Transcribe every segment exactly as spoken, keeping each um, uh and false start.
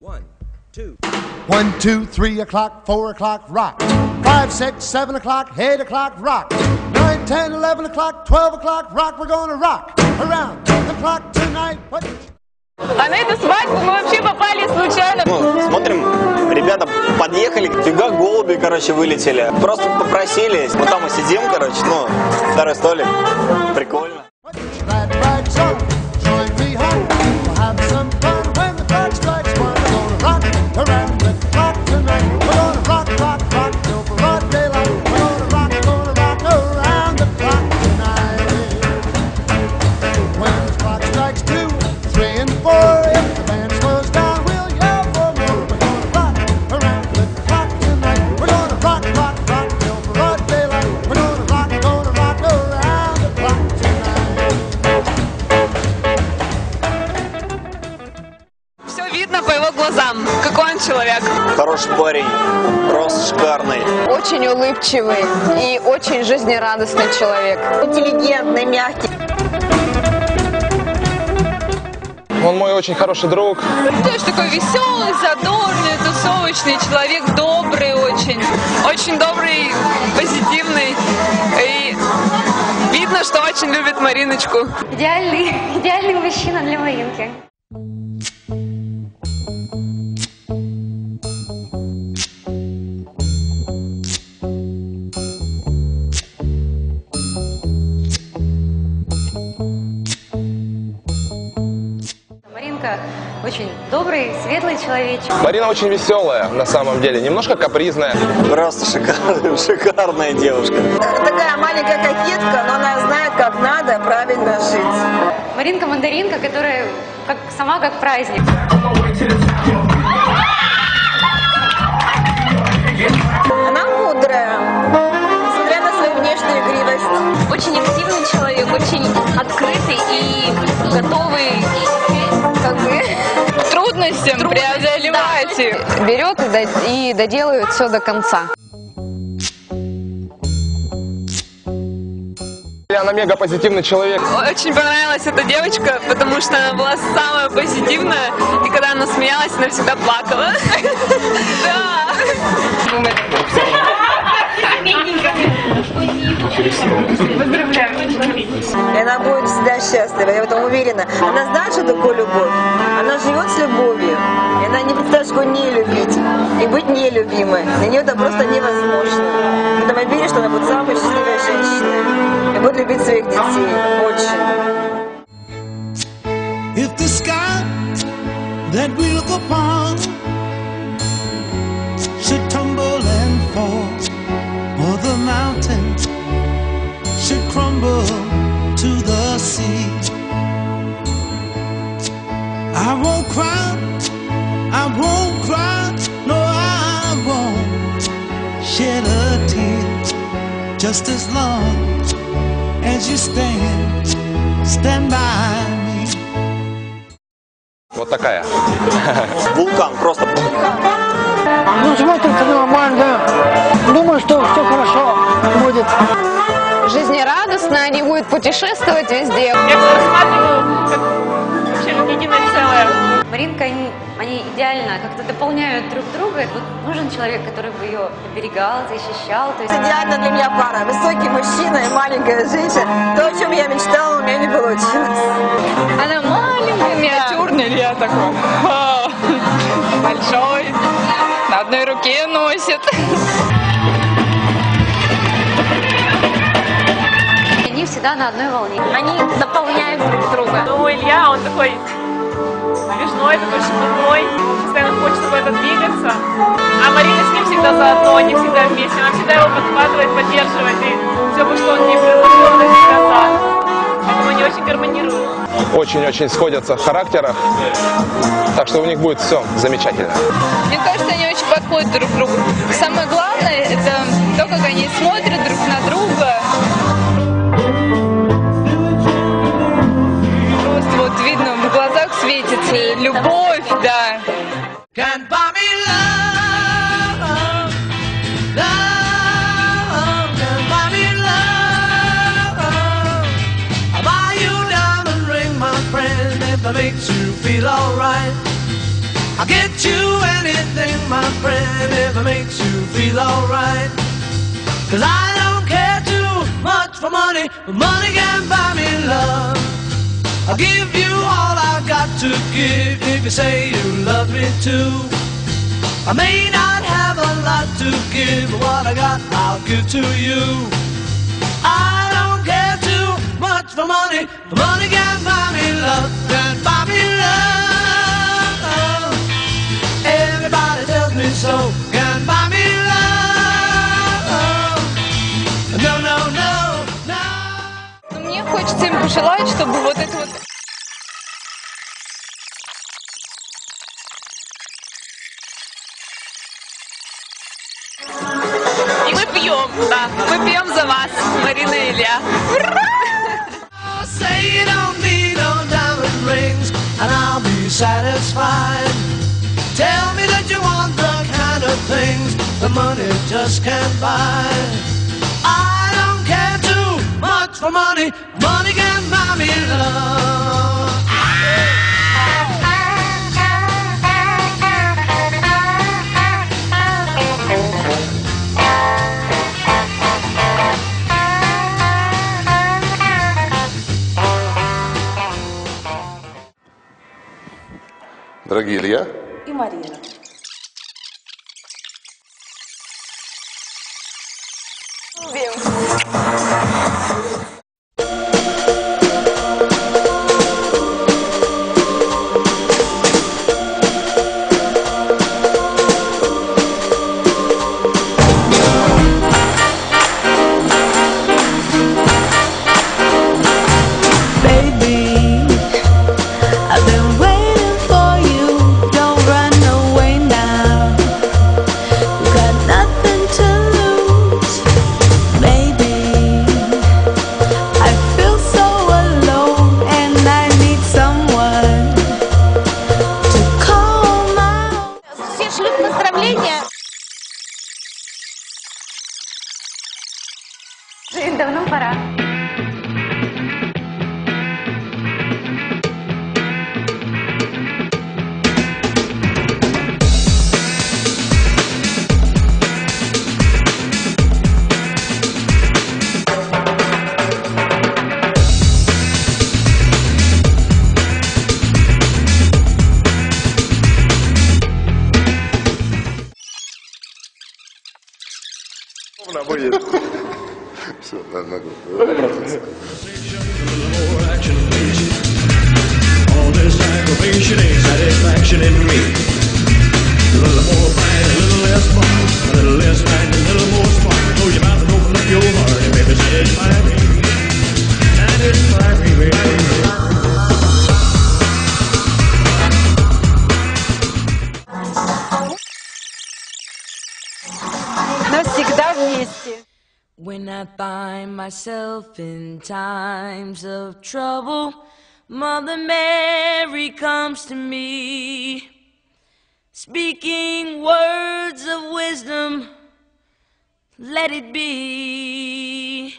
One, two. One, two, three o'clock, four o'clock, rock. Five, six, seven o'clock, eight o'clock, rock. Nine, ten, eleven o'clock, twelve o'clock, rock. We're gonna rock around the clock tonight. What? А на эту свадьбу мы вообще попали случайно. Ну, смотрим, ребята подъехали, фига голуби, короче, вылетели. Просто попросились. Вот там мы сидим, короче, ну, второй столик. Прикольно. Видно по его глазам, какой он человек. Хороший парень, рост шикарный. Очень улыбчивый и очень жизнерадостный человек. Интеллигентный, мягкий. Он мой очень хороший друг. Тоже такой веселый, задорный, тусовочный человек, добрый очень. Очень добрый, позитивный. И видно, что очень любит Мариночку. Идеальный, идеальный мужчина для Маринки. Маринка очень добрый, светлый человечек. Марина очень веселая, на самом деле, немножко капризная. Просто шикарная, шикарная девушка. Такая маленькая кокетка, но она знает, как надо правильно жить. Маринка мандаринка, которая как, сама как праздник. Она мудрая, несмотря на свою внешнюю игривость. Очень активный человек, очень открытый и готовый как бы Трудностям преодолевать их. Берет и, до, и доделает все до конца. Она мега позитивный человек. Очень понравилась эта девочка, потому что она была самая позитивная. И когда она смеялась, она всегда плакала. Да. И она будет всегда счастлива, я в этом уверена. Она знает, что такое любовь. Она живет с любовью. И она не представляет, что не любить. И быть нелюбимой. Для нее это просто невозможно. Поэтому я верю, что она будет самой счастливой женщиной. И будет любить своих детей. Очень. If the sky that we look upon should tumble and fall, or the mountains should crumble to the sea, I won't cry, I won't cry, no I won't shed a tear, just as long as you stand, stand by me. Вот такая. Вулкан, просто. Ну, смотрится нормально. Думаю, что все хорошо будет. Жизнерадостная, они будут путешествовать везде. Я их рассматриваю как вообще как единое целое. Маринка, они, они идеально как-то дополняют друг друга. И вот нужен человек, который бы ее оберегал, защищал. То есть... Идеально для меня пара. Высокий мужчина и маленькая женщина. То, о чем я мечтала, у меня не получилось. Она маленькая, миниатюрная, я такой. Большой. На одной руке носит. Они всегда на одной волне. Они дополняют друг друга. Ну, Илья, он такой смешной, такой шепотной, постоянно хочет куда-то двигаться. А Марина с ним всегда заодно, они всегда вместе. Она всегда его подхватывает, поддерживает. И все, бы, что он не предложил, она всегда за. Поэтому они очень гармонируют. Очень-очень сходятся в характерах. Так что у них будет все замечательно. Мне кажется, они очень подходят друг к другу. Самое главное, это то, как они смотрят друг на друга. Просто вот видно, в глазах светится любовь, да. Can't buy me love, love, can't buy me love. I'll buy you a diamond ring, my friend, if that makes you feel alright. I'll get you anything, my friend, if it makes you feel alright. Cause I don't care too much for money, but money can buy me love. I'll give you all I've got to give if you say you love me too. I may not have a lot to give, but what I got I'll give to you. I don't care too much for money, but money can buy me love, can buy me love. Everybody tells me so, can buy me love. No, no, no, no. Но мне хочется им пожелать, чтобы вот это вот... И мы пьем, да. Мы пьем за вас, Марина и Илья. Say you don't need no diamond rings, and I'll be satisfied. Tell me that you want the kind of things the money just can't buy. I don't care too much for money, money can buy me love. Дорогие Илья и Марина. Жень, давно пора. Будет. Все, на ногу. All this aggravation ain't satisfaction in me. A little more fight, a little less fun, a little less fight, a little more spark. Close your mouth and open up your heart, and baby, satisfy me. Satisfy me, baby. Навсегда вместе. When I find myself in times of trouble, Mother Mary comes to me, speaking words of wisdom, let it be.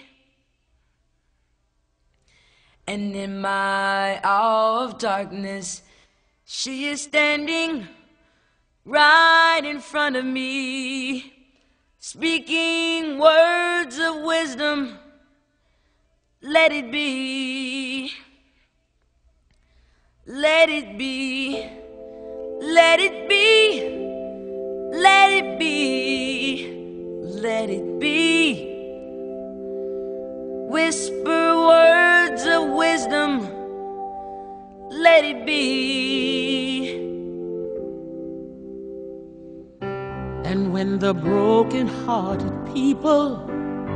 And in my hour of darkness, she is standing right in front of me, speaking words of wisdom, let it be, let it be, let it be, let it be, let it be. Whisper words of wisdom, let it be. And when the broken-hearted people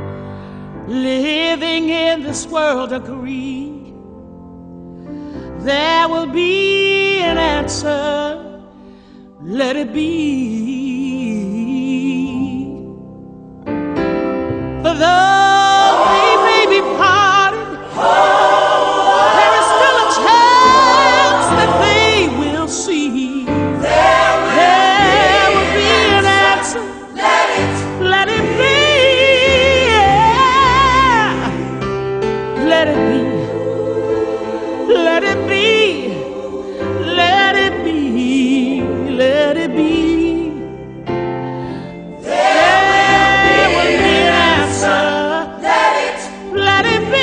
living in this world agree, there will be an answer, let it be. For though they may be parted, there is still a chance that they will see. There will be an answer, let it be. Let it be. Let it be, let it be, let it be. There will be an answer. Let it, let it be.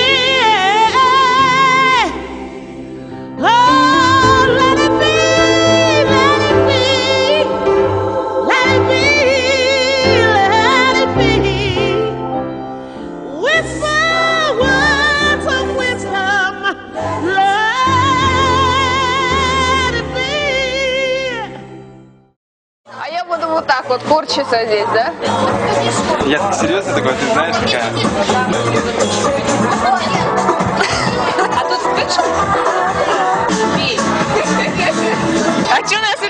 Oh, let it be, let it be, let it be, let it be. Whisper words of wisdom. Let it be. А я буду вот так вот корчиться здесь, да? Я так серьезно такой, ты знаешь, такая. А тут спишь? А что у нас